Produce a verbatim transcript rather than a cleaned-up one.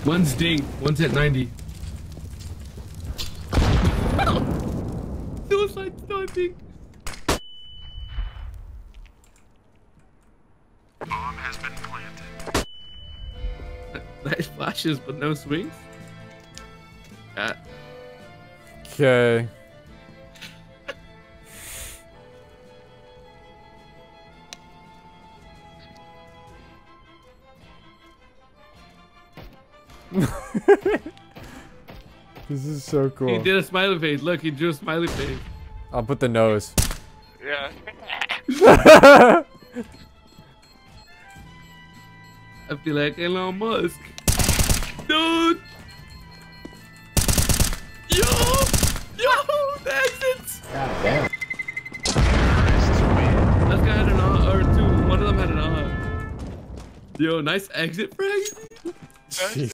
One's ding. One's at ninety. Suicide sniping. Bomb has been planted. Nice flashes, but no swings. Uh, Okay. This is so cool. he did a smiley face. Look, he drew a smiley face. I'll put the nose. Yeah. I feel like Elon Musk. Dude! Yo! Yo! The exits! God damn. That guy had an ah, or two. One of them had an ah. Yo, nice exit frag.